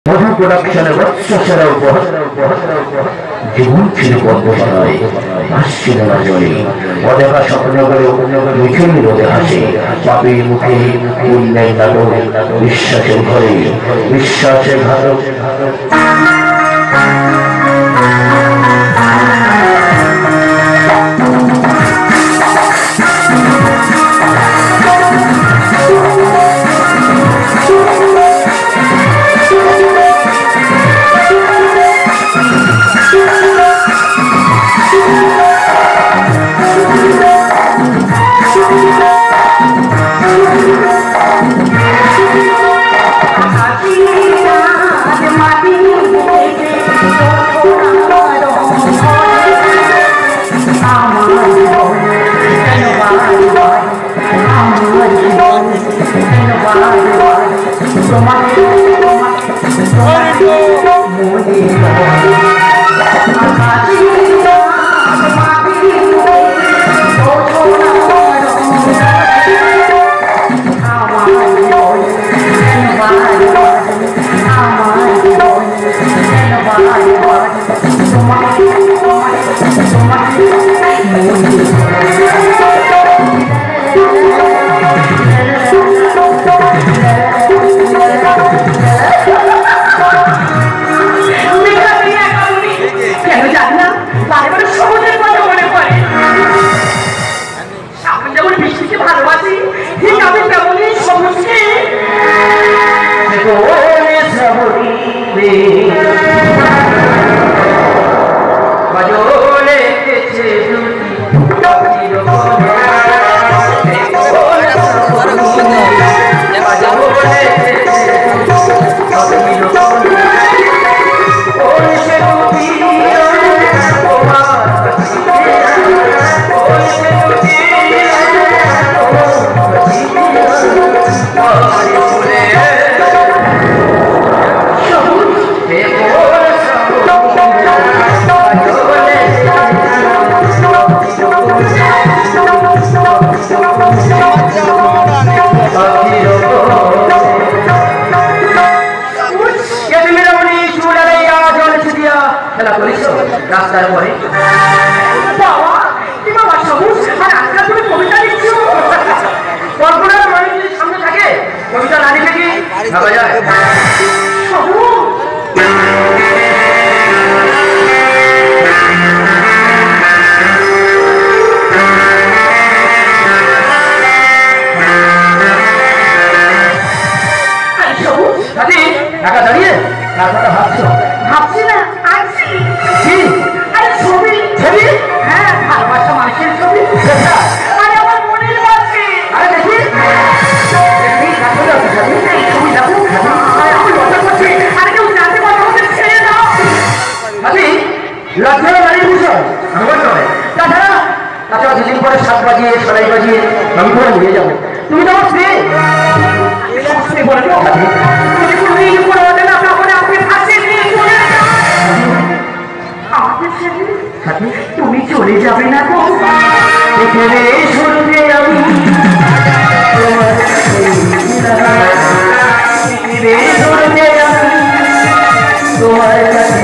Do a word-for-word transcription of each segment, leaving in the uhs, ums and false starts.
মধু প্রোডাকশনের বৎসরা উপহার জীবন ছিল পদ্মশালায় ভাসছিল না জলে অদেখা স্বপ্নগুলো মিছিল রোদে হাসে পাপের মুখে উন্নয় নাটক বিশ্বাসের ঘরে বিশ্বাসের ঘাতক রাস্তার পরে বাবা কি বাবা সবুজ আর আজকাল তুমি কবিতা লিখছো কল্পনার মানুষ যদি সামনে থাকে কবিতা না লিখে কি ভাবা যায় সবুজ ঢাকা দাঁড়িয়ে তারপরে ভাবছো ভাবছি না আছি কি আরে ছবি ছবি হ্যাঁ ভালোবাসা মানুষের ছবি আরে আমার মনের বাসি আরে দেখি দেখি কাছে যাও ছবি ছবি দেখো আমি কথা বলছি আরে কেউ জানতে পারবে আমাকে ছেড়ে দাও আমি লজ্জা বাড়ির বিষয় আমার নয় তাছাড়া তাছাড়া দুদিন পরে সাত বাজিয়ে সাড়াই বাজিয়ে আমি করে নিয়ে যাবো তুমি তো আমার স্ত্রী স্ত্রী বলে তো তুমি চলে যাবে না তো এখানে শুনবে আমি তোমার শুনবে আমি তোমার কাছে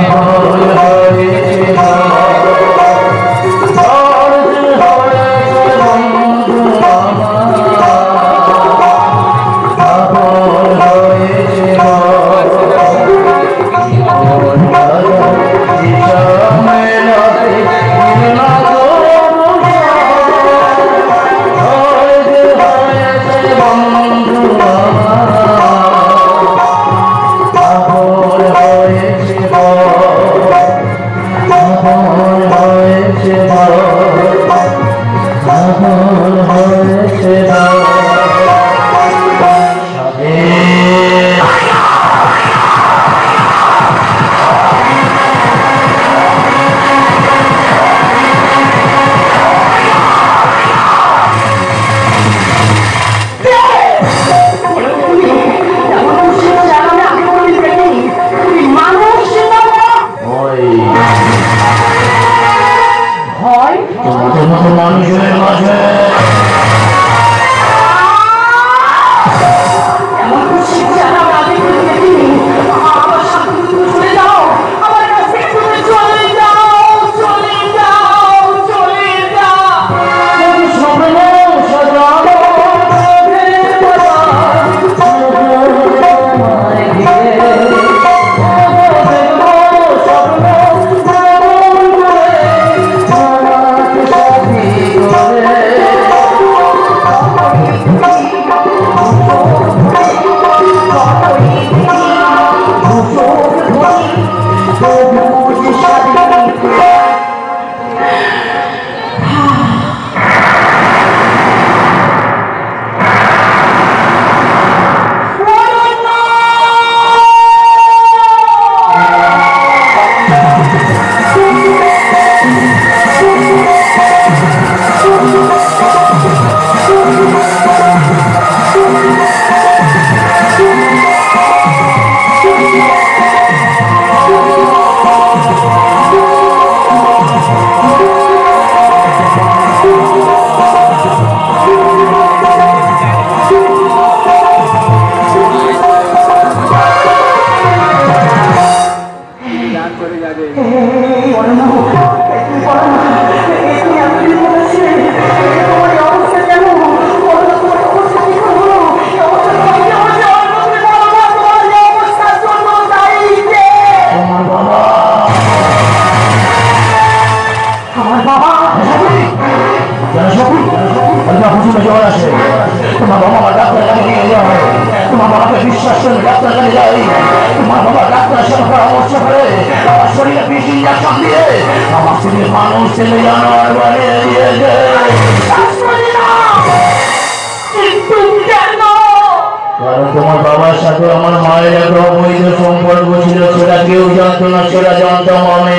তোমার বাবার সাথে আমার মায়ের একটা অবৈধ সম্পর্ক ছিল, সেটা কেউ জানতো না, সেটা জানতাম আমি।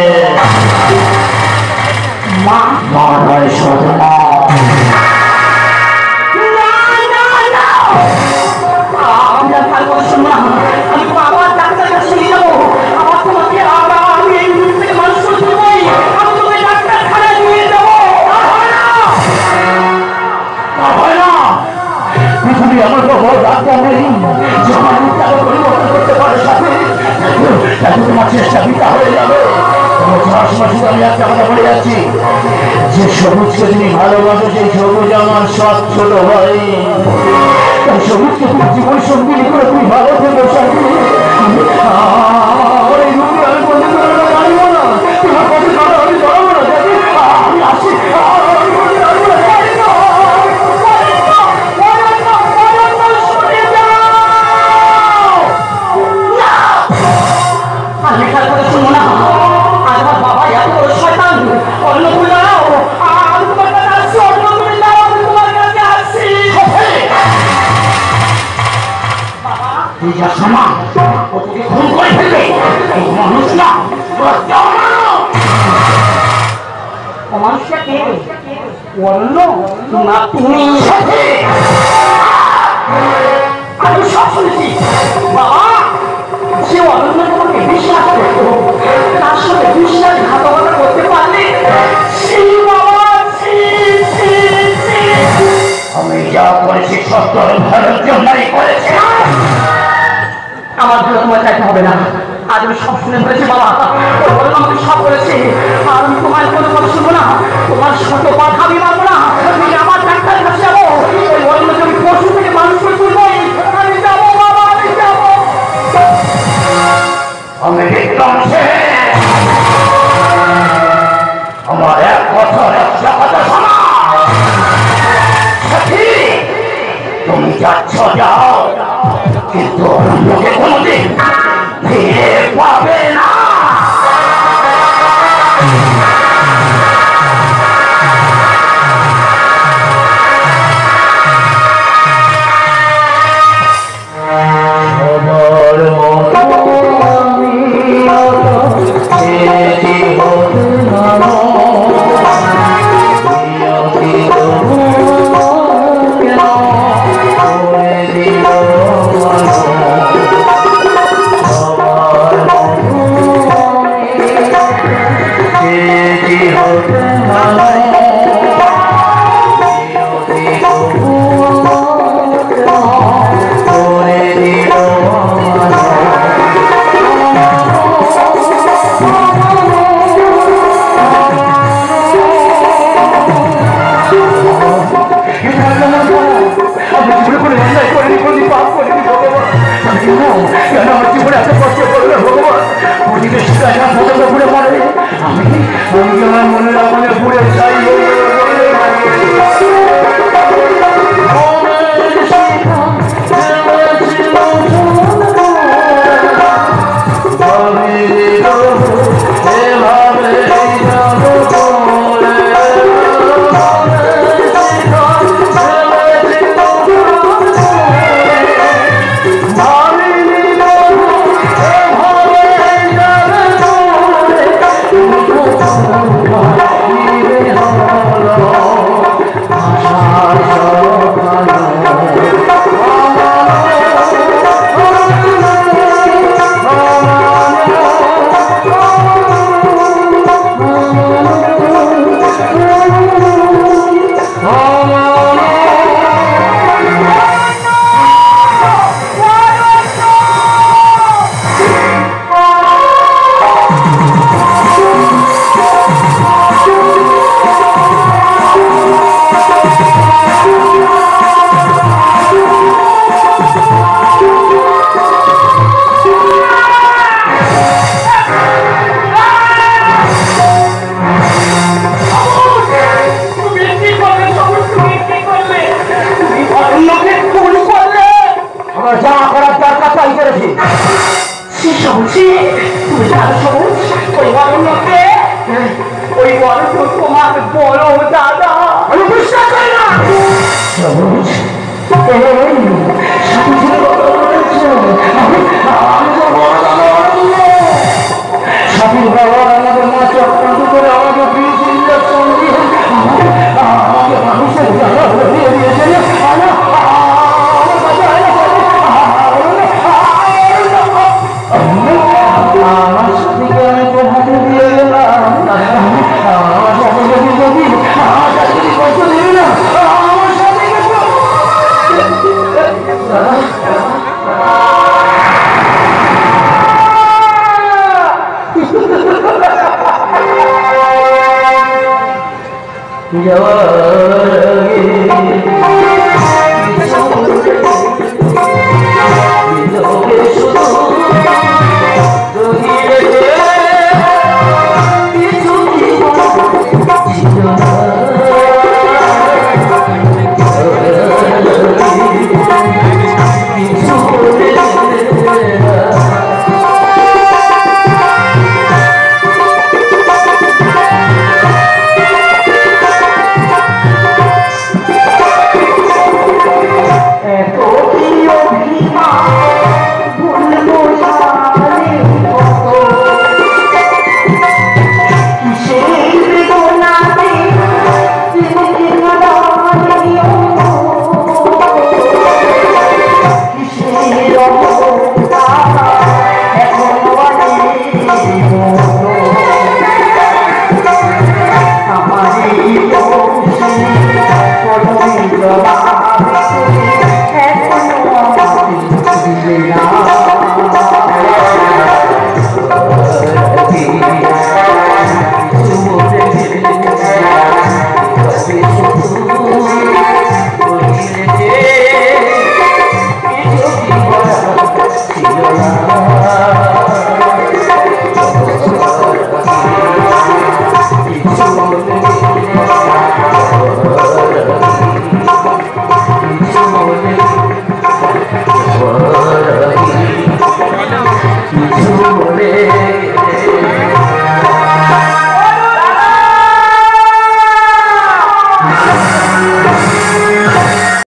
মা নয় সৎ মা। আমার বড় ডাক্তার নেই যে আমার মুখটাকে পরিবর্তন করতে পারে, সাথে তোমার চেষ্টা বিটা হয়ে যাবে। আমি একটা কথা বলে যাচ্ছি, যে সবুজকে তুমি ভালোবাসো সেই সবুজ আমার সব ছোট ভাই। তাই সবুজকে তুমি জীবন সঙ্গী করে তুমি ভালো থেকো সাথী। এই রূপে আমি বলতে পারবো না, তোমার কাছে কথা আমি বলবো না, আমি আসি। আমি সব শুনেছি বাবা, সে অনন্য তোমাকে বিশ্বাস করতো, তার সাথে বিশ্বাসঘাতকতা করতে পারলে আমি যা করেছি সত্য ভারত জন্যই করেছি। আমার ভালো তোমার চাইতে হবে না, আজ আমি সব শুনে ফেলেছি বাবা। বড় আমাকে সব বলেছে, আর আমি তোমার কোনো কথা শুনবো না, তোমার শত কথা আমি মানবো না। আমি আমার ডাক্তারের কাছে যাবো, ওই অন্য জমি পশু থেকে মানুষ করে তুলবো। আমি যাবো বাবা, আমি যাবো। আমি দেখলাম সে আমার এক কথা একটা কথা শোনা। তুমি যাচ্ছ যাও, কিন্তু অরণ্যকে কোনোদিন ফিরে পাবে না। যাওয়ার আগে